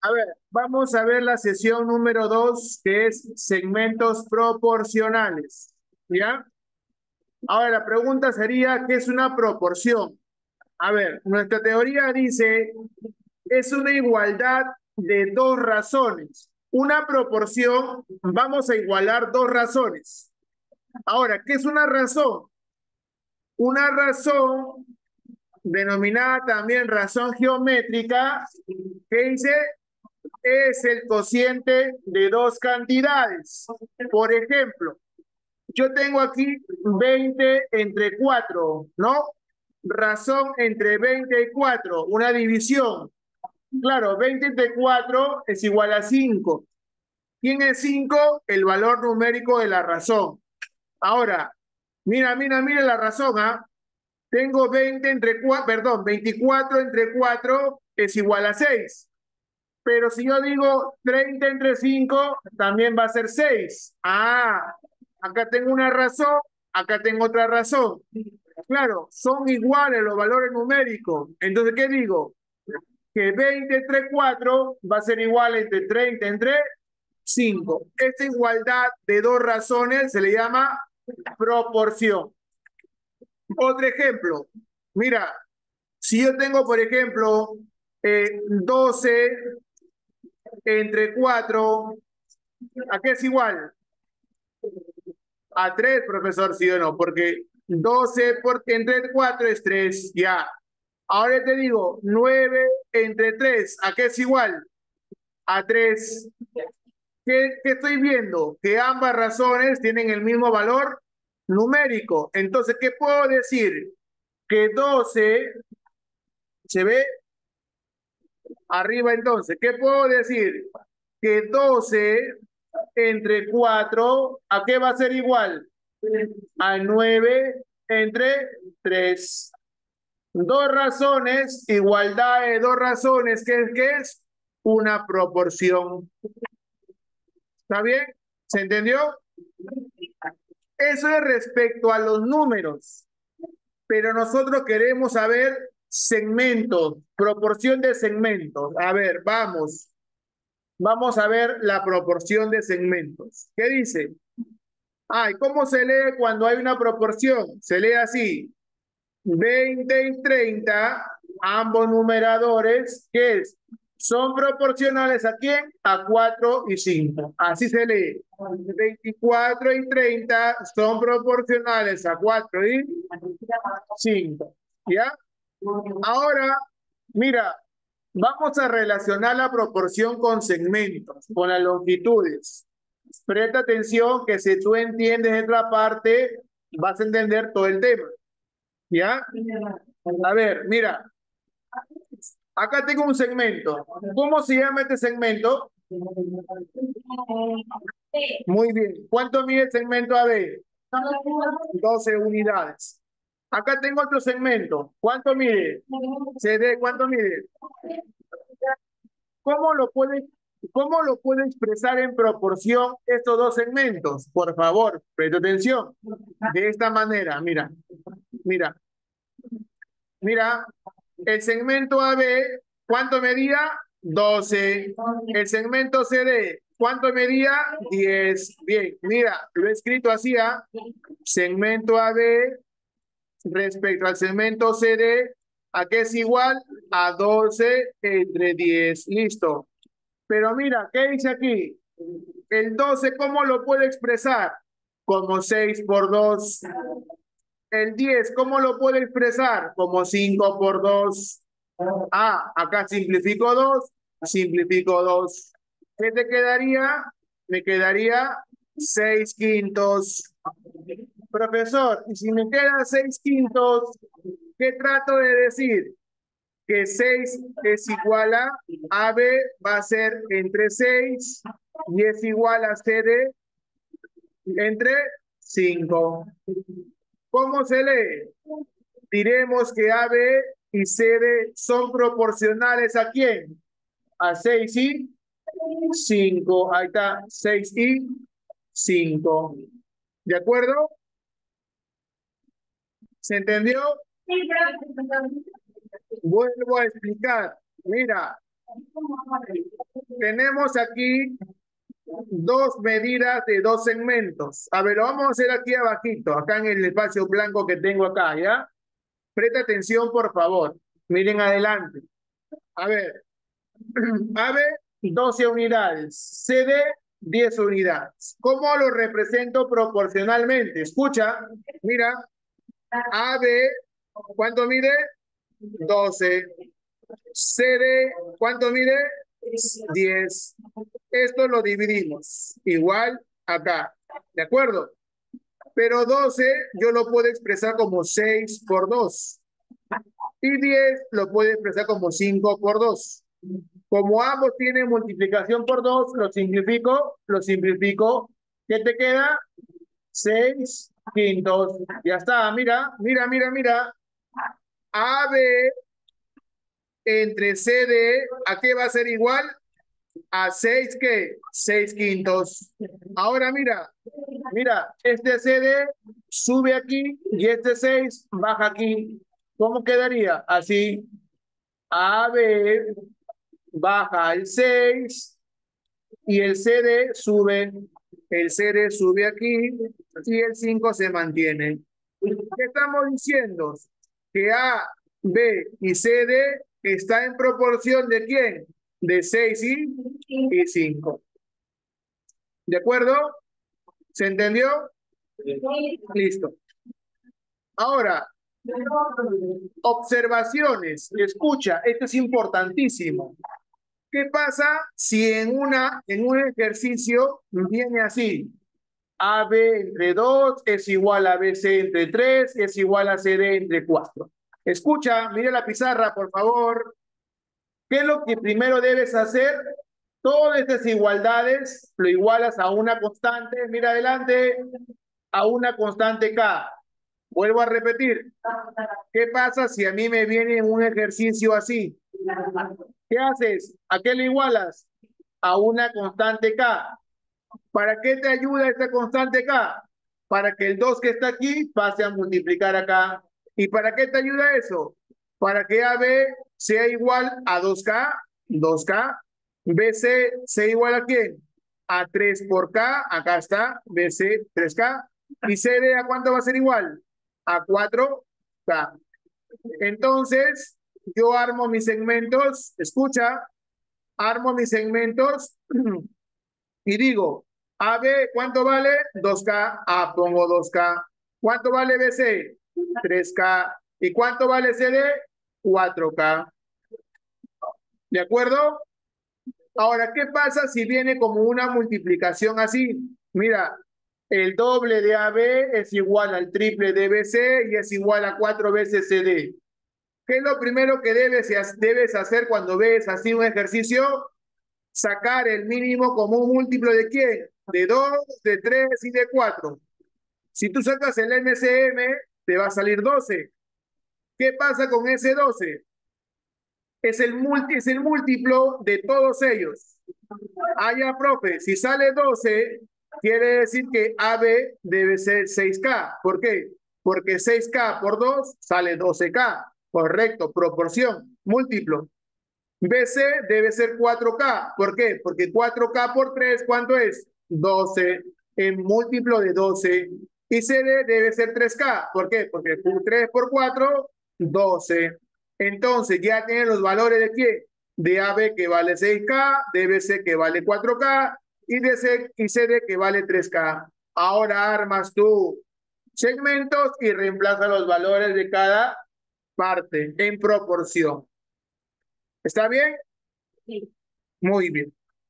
A ver, vamos a ver la sesión número 2, que es segmentos proporcionales. ¿Ya? Ahora la pregunta sería, ¿qué es una proporción? A ver, nuestra teoría dice, es una igualdad de dos razones. Una proporción, vamos a igualar dos razones. Ahora, ¿qué es una razón? Una razón, denominada también razón geométrica, que dice es el cociente de dos cantidades. Por ejemplo, yo tengo aquí 20 entre 4, ¿no? Razón entre 20 y 4, una división. Claro, 20 entre 4 es igual a 5. ¿Quién es 5? El valor numérico de la razón. Ahora, mira la razón, ¿ah? Tengo 20 entre 4, perdón, 24 entre 4 es igual a 6. Pero si yo digo 30 entre 5, también va a ser 6. Ah, acá tengo una razón, acá tengo otra razón. Claro, son iguales los valores numéricos. Entonces, ¿qué digo? Que 20 entre 4 va a ser igual entre 30 entre 5. Esta igualdad de dos razones se le llama proporción. Otro ejemplo. Mira, si yo tengo, por ejemplo, 12 entre 4, ¿a qué es igual? A 3, profesor, sí o no, porque 12 entre 4 es 3, ya. Ahora te digo, 9 entre 3, ¿a qué es igual? A 3. ¿Qué estoy viendo? Que ambas razones tienen el mismo valor numérico. Entonces, ¿qué puedo decir? Que 12, ¿se ve? Arriba entonces, ¿qué puedo decir? Que 12 entre 4, ¿a qué va a ser igual? A 9 entre 3. Dos razones, igualdad de dos razones, ¿qué es? Una proporción. ¿Está bien? ¿Se entendió? Eso es respecto a los números, pero nosotros queremos saber segmentos, proporción de segmentos. A ver, vamos a ver la proporción de segmentos. ¿Qué dice? Ay, ¿cómo se lee cuando hay una proporción? Se lee así: 20 y 30, ambos numeradores, ¿qué es? Son proporcionales ¿a quién? A 4 y 5. Así se lee. 24 y 30 son proporcionales a 4 y 5. ¿Ya? Ahora, mira, vamos a relacionar la proporción con segmentos, con las longitudes. Presta atención que si tú entiendes esta parte, vas a entender todo el tema. ¿Ya? A ver, mira, acá tengo un segmento. ¿Cómo se llama este segmento? Muy bien. ¿Cuánto mide el segmento AB? 12 unidades. Acá tengo otro segmento. ¿Cuánto mide? CD, ¿cuánto mide? ¿Cómo lo puede, cómo lo puede expresar en proporción estos dos segmentos? Por favor, presta atención. De esta manera, mira, mira, el segmento AB, ¿cuánto medía? 12. El segmento CD, ¿cuánto medía? 10. Bien, mira, lo he escrito así, ¿ah? Segmento AB respecto al segmento CD, ¿a qué es igual? A 12 entre 10. Listo. Pero mira, ¿qué dice aquí? El 12, ¿cómo lo puedo expresar? Como 6 por 2. El 10, ¿cómo lo puedo expresar? Como 5 por 2. Ah, acá simplifico 2, simplifico 2. ¿Qué te quedaría? Me quedaría 6 quintos. Profesor, y si me quedan 6 quintos, ¿qué trato de decir? Que 6 es igual a AB, va a ser entre 6 y es igual a CD entre 5. ¿Cómo se lee? Diremos que AB y CD son proporcionales ¿a quién? A 6 y 5. Ahí está, 6 y 5. ¿De acuerdo? ¿Se entendió? Vuelvo a explicar. Mira, Tenemos aquí dos medidas de dos segmentos. A ver, lo vamos a hacer aquí abajito, acá en el espacio blanco que tengo acá, ¿ya? Presta atención, por favor. Miren adelante. A ver, AB, 12 unidades. CD, 10 unidades. ¿Cómo lo represento proporcionalmente? Escucha, mira, AB, ¿cuánto mide? 12. CD, ¿cuánto mide? 10. Esto lo dividimos. Igual acá. ¿De acuerdo? Pero 12 yo lo puedo expresar como 6 por 2. Y 10 lo puedo expresar como 5 por 2. Como ambos tienen multiplicación por 2, lo simplifico, lo simplifico. ¿Qué te queda? 6 quintos. Ya está, mira, mira, mira, mira. AB entre CD, ¿a qué va a ser igual? A 6, ¿qué? 6 quintos. Ahora mira, mira, este CD sube aquí y este 6 baja aquí. ¿Cómo quedaría? Así, AB baja el 6 y el CD sube aquí y el 5 se mantiene. ¿Qué estamos diciendo? Que A, B y CD está en proporción ¿de quién? De 6 y 5. ¿De acuerdo? ¿Se entendió? Listo. Ahora, observaciones. Escucha, esto es importantísimo. ¿Qué pasa si en un ejercicio viene así? AB entre 2 es igual a BC entre 3 es igual a CD entre 4. Escucha, mire la pizarra, por favor. ¿Qué es lo que primero debes hacer? Todas estas igualdades lo igualas a una constante, mira adelante, a una constante K. Vuelvo a repetir. ¿Qué pasa si a mí me viene un ejercicio así? ¿Qué haces? ¿A qué le igualas? A una constante K. ¿Para qué te ayuda esta constante K? Para que el 2 que está aquí pase a multiplicar acá. ¿Y para qué te ayuda eso? Para que AB sea igual a 2K, 2K. BC sea igual a quién? A 3 por K, acá está, BC 3K. ¿Y CD a cuánto va a ser igual? A 4K. Entonces, yo armo mis segmentos, escucha, armo mis segmentos y digo, AB, ¿cuánto vale? 2K. Pongo 2K. ¿Cuánto vale BC? 3K. ¿Y cuánto vale CD? 4K. ¿De acuerdo? Ahora, ¿qué pasa si viene como una multiplicación así? Mira, el doble de AB es igual al triple de BC y es igual a 4 veces CD. ¿Qué es lo primero que debes hacer cuando ves así un ejercicio? Sacar el mínimo como un múltiplo ¿de quién? De 2, de 3 y de 4. Si tú sacas el MCM, te va a salir 12. ¿Qué pasa con ese 12? Es el múltiplo de todos ellos. Ya, profe, si sale 12, quiere decir que AB debe ser 6K. ¿Por qué? Porque 6K por 2 sale 12K. Correcto, proporción, múltiplo. BC debe ser 4K. ¿Por qué? Porque 4K por 3, ¿cuánto es? 12. En múltiplo de 12. Y CD debe ser 3K. ¿Por qué? Porque 3 por 4, 12. Entonces ya tienen los valores de quién? De AB que vale 6K, de BC que vale 4K y de CD que vale 3K. Ahora armas tú segmentos y reemplaza los valores de cada parte en proporción. ¿Está bien? Sí. Muy bien.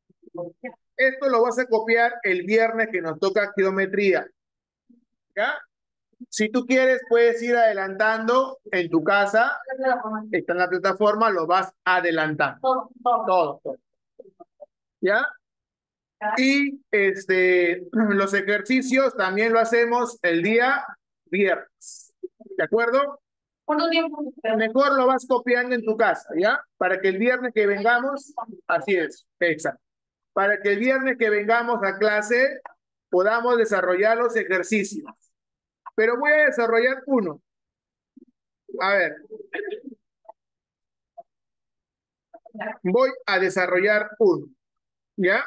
Esto lo vas a copiar el viernes que nos toca geometría. ¿Ya? Si tú quieres, puedes ir adelantando en tu casa. Está en la plataforma, lo vas adelantando. Todo. ¿Ya? Y los ejercicios también lo hacemos el día viernes. ¿De acuerdo? ¿Cuánto tiempo? Mejor lo vas copiando en tu casa, ¿ya? Para que el viernes que vengamos, así es, exacto. Para que el viernes que vengamos a clase podamos desarrollar los ejercicios. Pero voy a desarrollar uno. A ver. Voy a desarrollar uno, ¿ya?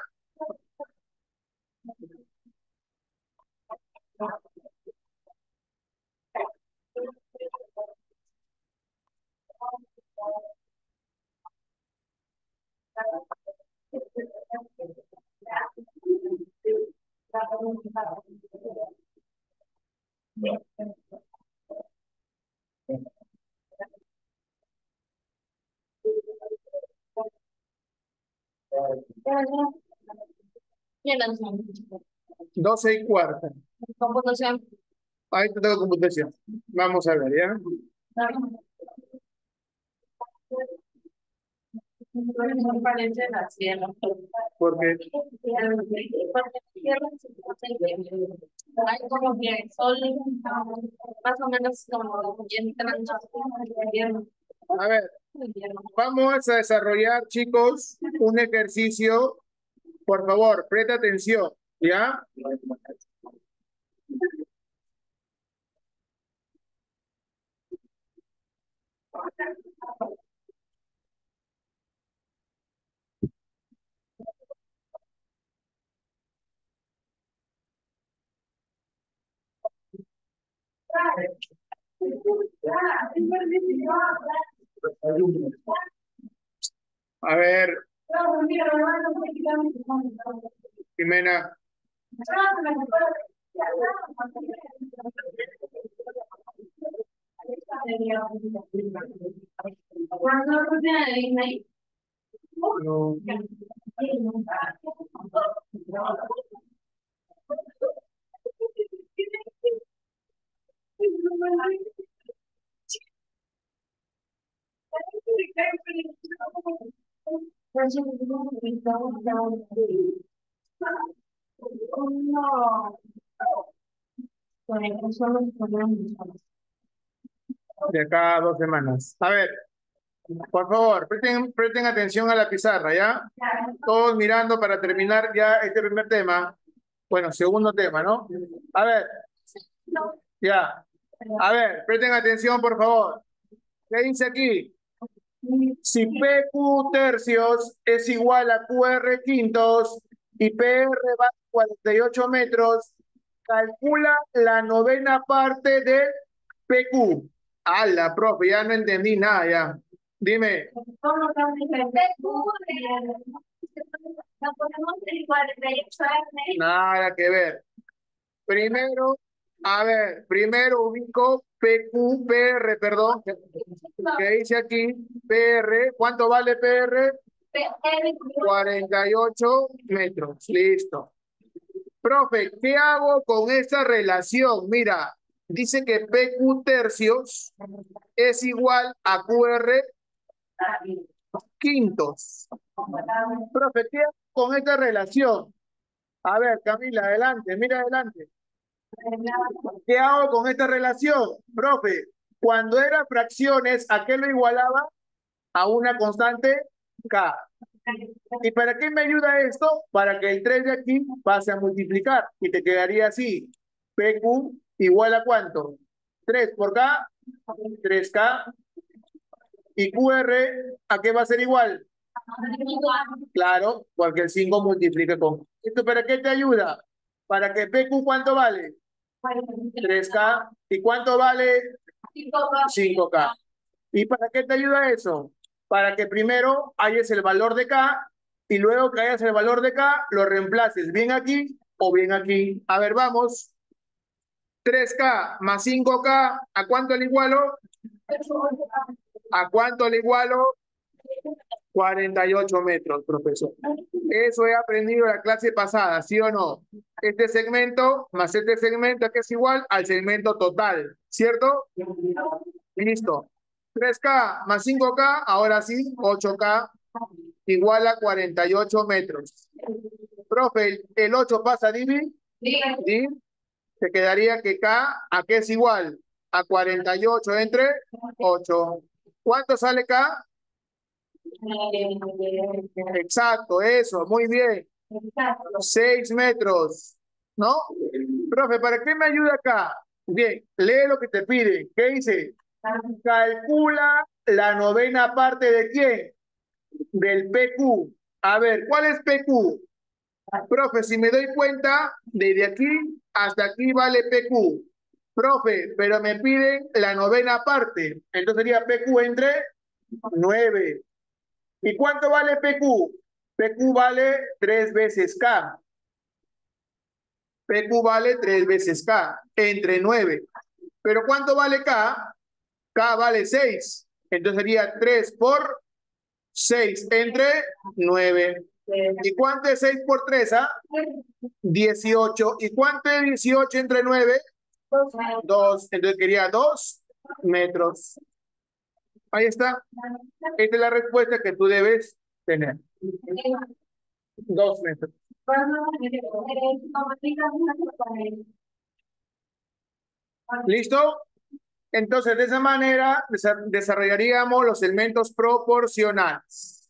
Bien, las 12:15. computación. Ahí te tengo computación. Vamos a ver, ¿ya? No parece la sierra. Porque, Hay como que el sol más o menos como ya entrando al invierno. a ver, vamos a desarrollar, chicos, un ejercicio. Por favor, presta atención, ¿ya? A ver, Jimena, no, de acá a 2 semanas. A ver, por favor, presten atención a la pizarra, ¿ya? Todos mirando para terminar ya este primer tema. Bueno, segundo tema, ¿no? A ver, ya. A ver, presten atención, por favor. ¿Qué dice aquí? Si PQ tercios es igual a QR quintos y PR va a 48 metros, calcula la novena parte de PQ. La profe, ya no entendí nada ya. Dime, nada que ver. Primero, a ver, primero ubico PQ, PR, perdón, que dice aquí, PR, ¿cuánto vale PR? 48 metros, listo. Profe, ¿qué hago con esta relación? Mira, dice que PQ tercios es igual a QR quintos. Profe, ¿qué hago con esta relación? A ver, Camila, adelante, mira adelante. ¿Qué hago con esta relación? Profe, cuando era fracciones, ¿a qué lo igualaba? A una constante K. ¿Y para qué me ayuda esto? Para que el 3 de aquí pase a multiplicar y te quedaría así. PQ igual a ¿cuánto? 3 por K, 3K. ¿Y QR a qué va a ser igual? Claro, porque el 5 multiplica con. ¿Esto para qué te ayuda? Para que PQ ¿cuánto vale? 3K. ¿Y cuánto vale? 5K. ¿Y para qué te ayuda eso? Para que primero halles el valor de K y luego que hayas el valor de K, lo reemplaces bien aquí o bien aquí. A ver, vamos. 3K más 5K, ¿a cuánto le igualo? ¿A cuánto le igualo? 48 metros, profesor. Eso he aprendido en la clase pasada, ¿sí o no? Este segmento más este segmento que es igual al segmento total, ¿cierto? Listo. 3K más 5K, ahora sí, 8K igual a 48 metros. Profe, el 8 pasa a dividir, ¿sí? Te quedaría que K, ¿a qué es igual? A 48 entre 8. ¿Cuánto sale K? Exacto, eso, muy bien. 6 metros, ¿no? Profe, ¿para qué me ayuda acá? Bien, lee lo que te pide. ¿Qué dice? Calcula la novena parte de quién? del PQ. A ver, ¿cuál es PQ? Profe, si me doy cuenta, desde aquí hasta aquí vale PQ. Profe, pero me piden la novena parte. Entonces sería PQ entre 9. ¿Y cuánto vale PQ? PQ vale 3 veces K. PQ vale 3 veces K, entre 9. ¿Pero cuánto vale K? K vale 6. Entonces sería 3 por 6 entre 9. ¿Y cuánto es 6 por 3? 18. ¿Y cuánto es 18 entre 9? 2. Entonces quería 2 metros. Ahí está. Esta es la respuesta que tú debes tener. 2 metros. ¿Listo? Entonces, de esa manera desarrollaríamos los elementos proporcionales.